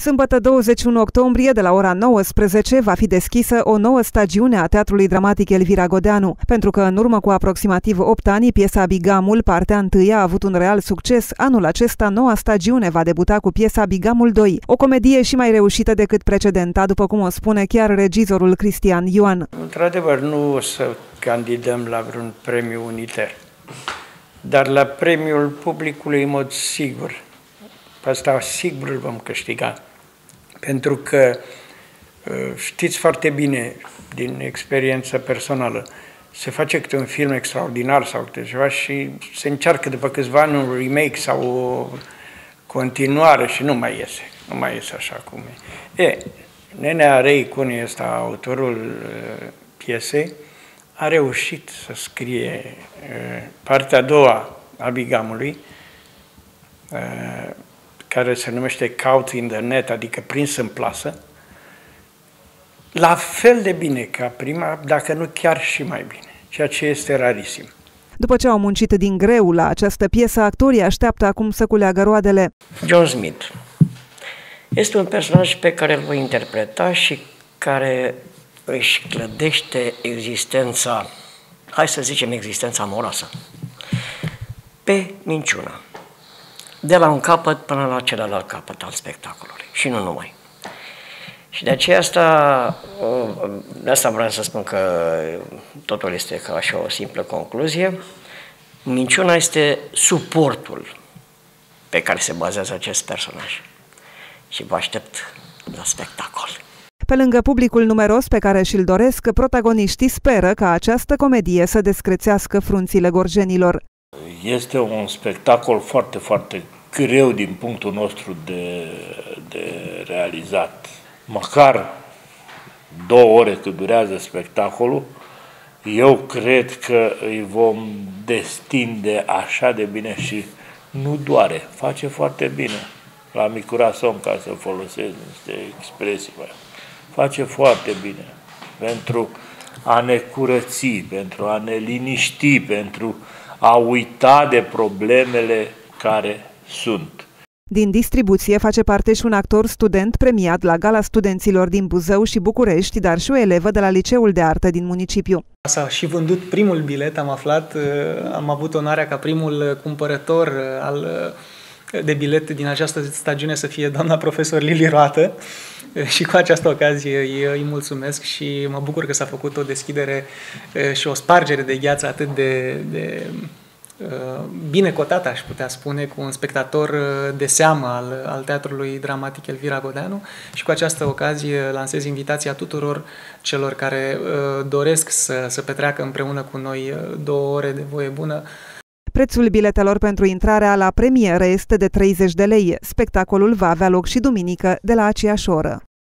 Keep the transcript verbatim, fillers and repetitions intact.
Sâmbătă douăzeci și unu octombrie, de la ora nouăsprezece, va fi deschisă o nouă stagiune a Teatrului Dramatic Elvira Godeanu, pentru că în urmă cu aproximativ opt ani, piesa Bigamul, partea întâi, a avut un real succes. Anul acesta, noua stagiune va debuta cu piesa Bigamul doi, o comedie și mai reușită decât precedenta, după cum o spune chiar regizorul Cristian Ioan. Într-adevăr, nu o să candidăm la vreun premiu uniter, dar la premiul publicului, în mod sigur. Pe asta sigur îl vom câștiga. Pentru că știți foarte bine, din experiență personală, se face câte un film extraordinar sau câte ceva și se încearcă după câțiva ani un remake sau o continuare și nu mai iese. Nu mai iese așa cum e. E, Nenea Rei Cuni, ăsta, autorul uh, piesei, a reușit să scrie uh, partea a doua a Bigamului, uh, care se numește Caught in the Net, adică prins în plasă, la fel de bine ca prima, dacă nu chiar și mai bine, ceea ce este rarisim. După ce au muncit din greu la această piesă, actorii așteaptă acum să culeagă roadele. John Smith este un personaj pe care îl voi interpreta și care își clădește existența, hai să zicem existența amoroasă, pe minciună. De la un capăt până la celălalt capăt al spectacolului și nu numai. Și de aceea asta, de asta vreau să spun că totul este ca așa o simplă concluzie. Minciuna este suportul pe care se bazează acest personaj și vă aștept la spectacol. Pe lângă publicul numeros pe care și-l doresc, protagoniștii speră ca această comedie să descrețească frunțile gorjenilor. Este un spectacol foarte, foarte greu din punctul nostru de, de realizat. Măcar două ore cât durează spectacolul, eu cred că îi vom destinde așa de bine și nu doare, face foarte bine. La micurason, ca să folosesc niște expresii, face foarte bine pentru a ne curăți, pentru a ne liniști, pentru a uita de problemele care sunt. Din distribuție face parte și un actor student premiat la Gala Studenților din Buzău și București, dar și o elevă de la Liceul de Artă din municipiu. S-a și vândut primul bilet, am aflat, am avut onoarea ca primul cumpărător al, de bilet din această stagiune să fie doamna profesor Lili Roată și cu această ocazie îi, îi mulțumesc și mă bucur că s-a făcut o deschidere și o spargere de gheață atât de, de bine cotată, aș putea spune, cu un spectator de seamă al, al Teatrului Dramatic Elvira Godeanu și cu această ocazie lansez invitația tuturor celor care uh, doresc să, să petreacă împreună cu noi două ore de voie bună. Prețul biletelor pentru intrarea la premieră este de treizeci de lei. Spectacolul va avea loc și duminică de la aceeași oră.